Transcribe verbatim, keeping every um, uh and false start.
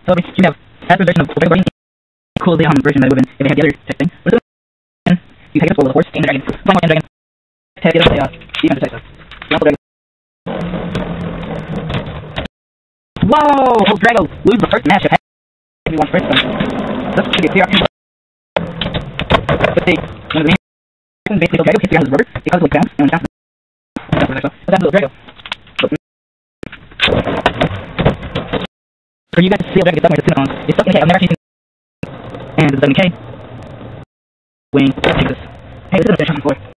So we have after version of the Guardian, cool the um, version that would have been if they had the other tech thing. But then you take it with the horse, tame the dragon, fly more tame dragon, tap the other uh, defense attack stuff. Dragon. Whoa! Oh, Drago lose the first match of everyone's first one. This should be a clear option. But they, one of the main basically, so Drago hits the ground with his rubber, it causes like bounce, and when it bounces, that's what that's that's Drago. For you guys to see how Dragon gets stuck with the Tuna It's stuck in the K. I've never actually seen. And it's stuck in the K. Wing. Take this. Hey, this is a fish on the floor.